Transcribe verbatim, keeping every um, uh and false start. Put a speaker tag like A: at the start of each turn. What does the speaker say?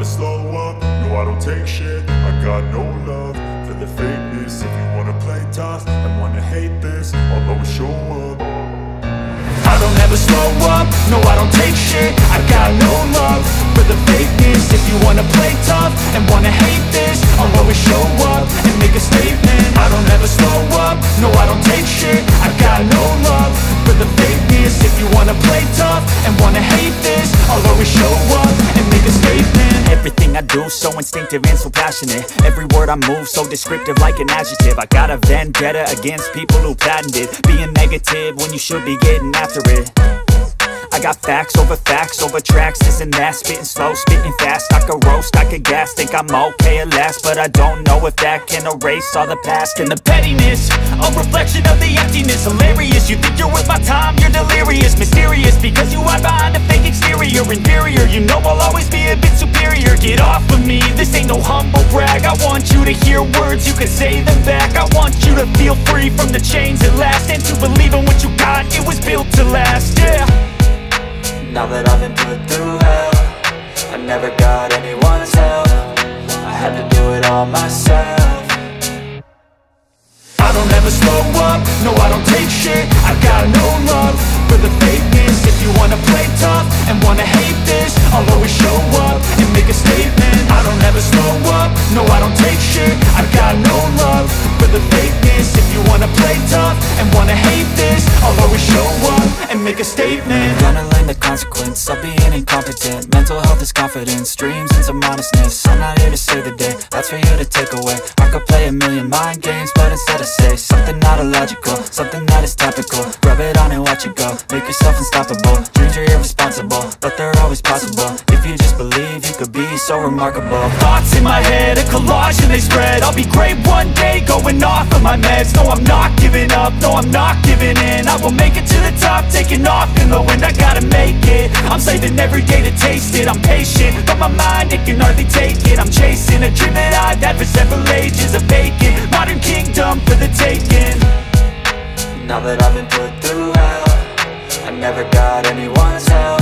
A: never slow up, no I don't take shit. I got no love for the fakeness. If you wanna play tough and wanna hate this, I'll always show up.
B: I don't ever slow up, no I don't take shit. I got no love for the fakeness. If you wanna play tough and wanna hate this, I'll always show up and make a statement. I don't ever slow up, no I don't take shit. I got no love for the fakeness. If you wanna play tough and wanna hate this, I'll always show up and make a statement. Everything I do so instinctive and so passionate. Every word I move so descriptive like an adjective. I got a vendetta against people who patented being negative when you should be getting after it. I got facts over facts over tracks, this and that. Spitting slow, spitting fast, I could roast, I could gas. Think I'm okay at last, but I don't know if that can erase all the past. And the pettiness, a reflection of the emptiness. Hilarious, you think you're worth my time, you're delirious. Mysterious, because you hide behind a fake exterior. Inferior, you know I'll always be a bit superior. Get off of me, this ain't no humble brag. I want you to hear words, you can say them back. I want you to feel free from the chains at last, and to believe in what you got, it was built to last, yeah.
C: Now that I've been put through hell, I never got anyone's help. I had to do it all myself.
B: I don't ever slow up, no I don't take shit. I got no love for the fakeness. If you wanna play tough and wanna hate this, I'll always show up and make a statement. I don't ever slow up, no I don't take shit. I got no love for the fakeness. If you wanna play tough and wanna hate this, I'll always show up and make a statement.
C: Gonna learn the consequence of being incompetent. Mental health is confidence, dreams and some honestness. I'm not here to save the day, that's for you to take away. I could play a million mind games, but instead I say something not illogical, something that is topical. Rub it on and watch it go, make yourself unstoppable. Dreams are irresponsible, but they're always possible. If you just believe, you could be so remarkable.
B: Thoughts in my head, a collage and they spread. I'll be great one day, going off of my meds. No, I'm not giving up, no, I'm not giving in. I will make it to the top, taking off in the wind. I gotta make it, I'm saving every day to taste it. I'm patient, but my mind, it can hardly take it. I'm chasing a dream that I've had for several ages. A vacant, modern kingdom for the taking.
C: Now that I've been put through hell, I never got anyone's help.